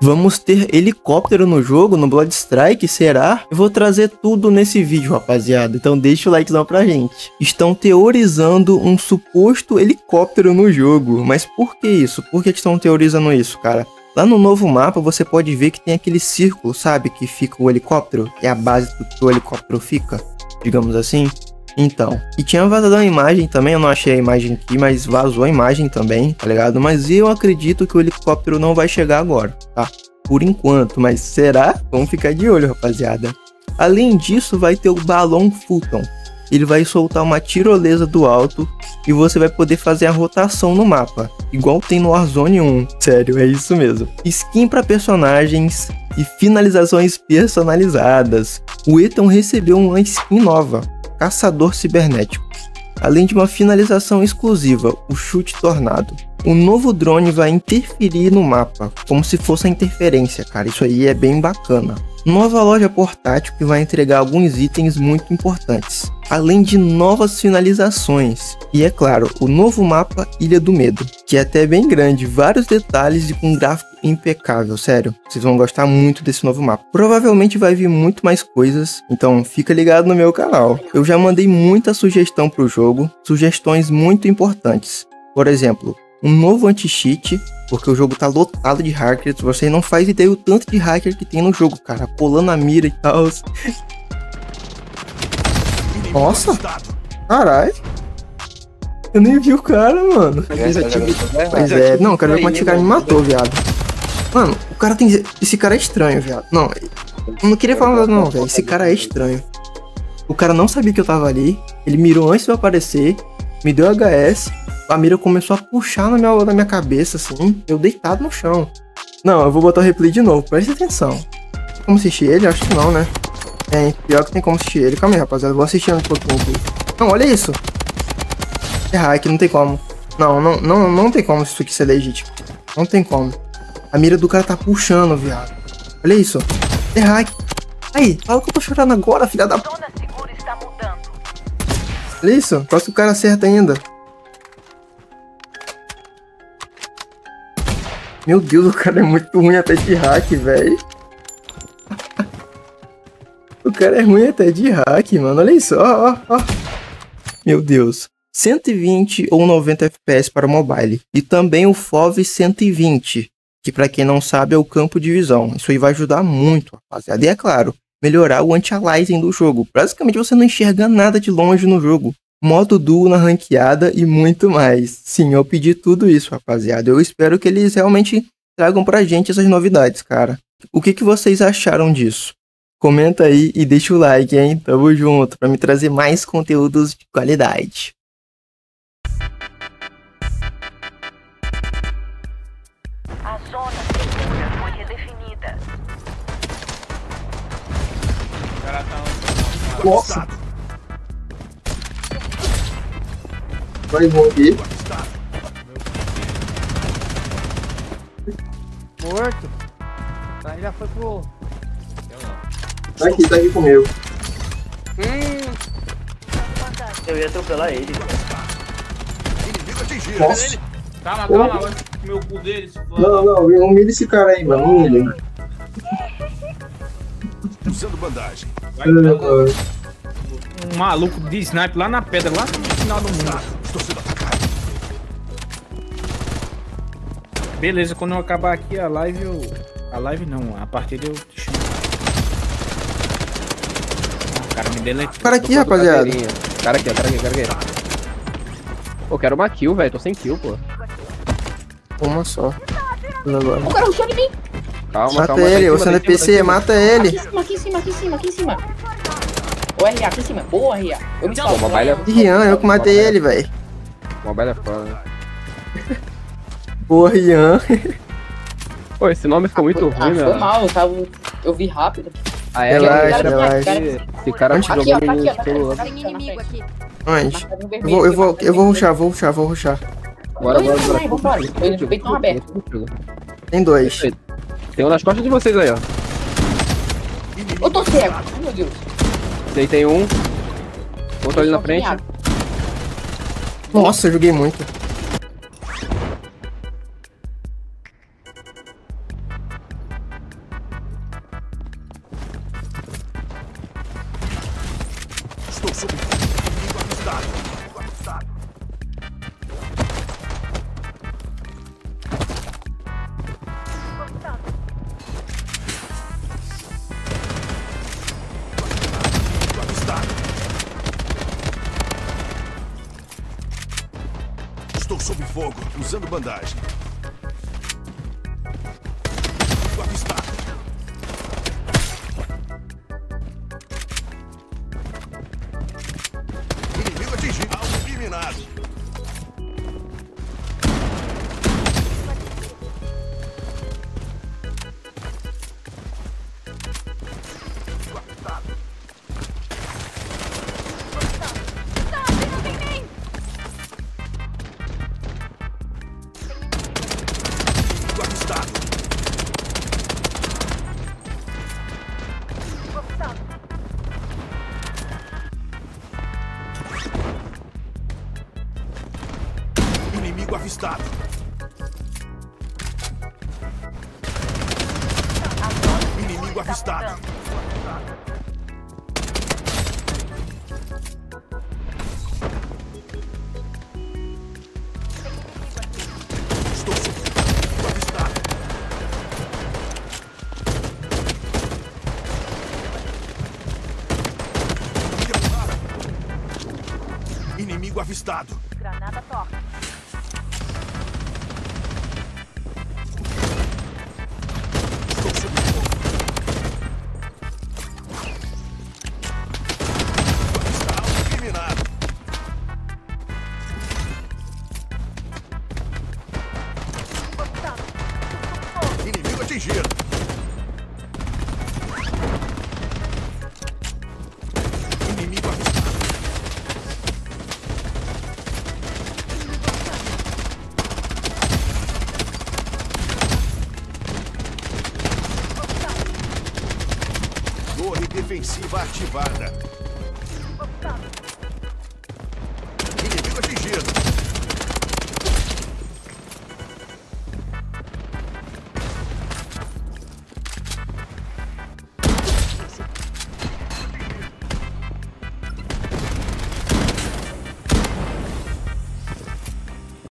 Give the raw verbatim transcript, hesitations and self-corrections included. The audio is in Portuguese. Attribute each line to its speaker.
Speaker 1: Vamos ter helicóptero no jogo, no Blood Strike, será? Eu vou trazer tudo nesse vídeo, rapaziada. Então deixa o likezão pra gente. Estão teorizando um suposto helicóptero no jogo. Mas por que isso? Por que estão teorizando isso, cara? Lá no novo mapa você pode ver que tem aquele círculo, sabe? Que fica o helicóptero. É a base do que o helicóptero fica, digamos assim. Então, e tinha vazado a imagem também, eu não achei a imagem aqui, mas vazou a imagem também, tá ligado? Mas eu acredito que o helicóptero não vai chegar agora, tá? Por enquanto, mas será? Vamos ficar de olho, rapaziada. Além disso, vai ter o balão Phuton. Ele vai soltar uma tirolesa do alto e você vai poder fazer a rotação no mapa, igual tem no Warzone um. Sério, é isso mesmo. Skin para personagens e finalizações personalizadas. O Ethan recebeu uma skin nova, Caçador Cibernético, além de uma finalização exclusiva, o Chute Tornado. O novo drone vai interferir no mapa, como se fosse a interferência, cara, isso aí é bem bacana. Nova loja portátil que vai entregar alguns itens muito importantes, além de novas finalizações. E é claro, o novo mapa Ilha do Medo, que é até bem grande, vários detalhes e com gráfico impecável, sério. Vocês vão gostar muito desse novo mapa. Provavelmente vai vir muito mais coisas, então fica ligado no meu canal. Eu já mandei muita sugestão pro jogo, sugestões muito importantes. Por exemplo, um novo anti-cheat, porque o jogo tá lotado de hackers. Vocês não fazem ideia o tanto de hacker que tem no jogo, cara. Colando a mira e tal. Nossa! Caralho! Eu nem vi o cara, mano. Pois é, não, quero ver como esse cara me matou, viado. Mano, o cara tem... Esse cara é estranho, viado. Não, eu não queria falar nada não, velho. Esse cara é estranho. O cara não sabia que eu tava ali. Ele mirou antes de eu aparecer. Me deu H S. A mira começou a puxar na minha, na minha cabeça, assim, eu deitado no chão. Não, eu vou botar o replay de novo, presta atenção. Tem como assistir ele? Acho que não, né? Tem, pior que tem como assistir ele. Calma aí, rapaziada, eu vou assistir um pouquinho aqui. Não, olha isso. É hack, não tem como. Não, não, não, não tem como isso aqui ser legítimo. Não tem como. A mira do cara tá puxando, viado. Olha isso. É hack. Aí, fala que eu tô chorando agora, filha da... Olha isso, quase que o cara acerta ainda. Meu Deus, o cara é muito ruim até de hack, velho. O cara é ruim até de hack, mano. Olha isso, ó, ó, ó. Meu Deus. cento e vinte ou noventa F P S para o mobile. E também o F O V cento e vinte, que pra quem não sabe é o campo de visão. Isso aí vai ajudar muito, rapaziada. E é claro, melhorar o anti-aliasing do jogo. Basicamente você não enxerga nada de longe no jogo. Modo duo na ranqueada e muito mais. Sim, eu pedi tudo isso, rapaziada. Eu espero que eles realmente tragam pra gente essas novidades, cara. O que, que vocês acharam disso? Comenta aí e deixa o like, hein? Tamo junto, pra me trazer mais conteúdos de qualidade.
Speaker 2: A zona segura foi redefinida.
Speaker 1: Nossa! Vai morrer.
Speaker 3: Morto. Aí já foi pro...
Speaker 1: Tá aqui, tá aqui comigo.
Speaker 3: Hum.
Speaker 4: Eu ia atropelar ele.
Speaker 1: Nossa.
Speaker 5: Calma, calma, vai comer o cu dele, esse fulano.
Speaker 1: Não, não, humilha esse cara aí, mano. Humilha.
Speaker 6: Usando bandagem.
Speaker 5: Vai um maluco de sniper lá na pedra, lá no final do mundo.
Speaker 6: Estou sendo atacado.
Speaker 5: Beleza, quando eu acabar aqui a live, eu... A live não, a partida eu te chamo. Ah, o cara me deletou.
Speaker 1: Cara aqui, rapaziada.
Speaker 3: Cara aqui, cara aqui, cara aqui. Pô, quero uma kill, velho. Tô sem kill, pô.
Speaker 1: Uma só. Agora.
Speaker 7: O cara rushou de mim.
Speaker 3: Calma,
Speaker 1: Mata
Speaker 3: calma.
Speaker 1: ele, você não é P C, mata ele.
Speaker 7: Aqui em cima, aqui em cima, aqui em cima, aqui em cima. Ô, R A, aqui em cima. Boa, R A. Eu me salvo.
Speaker 3: Pô, mobile é...
Speaker 1: Rian, eu que matei ele, velho.
Speaker 3: Mobile é foda.
Speaker 1: Boa, Rian.
Speaker 3: Pô, esse nome ficou muito
Speaker 7: ah,
Speaker 3: ruim,
Speaker 7: foi
Speaker 3: meu.
Speaker 7: mal, eu, tava... eu vi rápido.
Speaker 3: Ah, é,
Speaker 1: Relaxa,
Speaker 3: cara,
Speaker 1: relaxa.
Speaker 3: cara, esse cara te
Speaker 7: Aqui,
Speaker 3: jogou
Speaker 7: ó, tá aqui, ó.
Speaker 3: no celular.
Speaker 7: Tem inimigo aqui.
Speaker 1: Onde? Eu vou, eu vou, eu vou rushar, vou rushar, vou rushar.
Speaker 3: Bora, bora,
Speaker 7: Não,
Speaker 3: bora.
Speaker 7: não, vambora. Foi de peito aberto.
Speaker 1: Tem dois.
Speaker 3: Tem um nas costas de vocês aí, ó.
Speaker 7: Eu tô cego. Ai, meu Deus.
Speaker 3: Daí tem um. Outro ali na frente.
Speaker 1: Nossa, eu joguei muito.
Speaker 6: Estou sob inimigo avistado. Inimigo avistado. Inimigo avistado. Estou sob fogo, usando bandagem. Inimigo avistado. Inimigo atingido. Alvo eliminado. Inimigo avistado. Inimigo avistado. Inimigo avistado. Estou sob inimigo avistado. Inimigo avistado.
Speaker 2: Granada toca.
Speaker 6: Estou sob fogo. Avistado. Eliminado. Inimigo atingido. Inimigo avistado. Torre defensiva ativada. Inimigo atingido.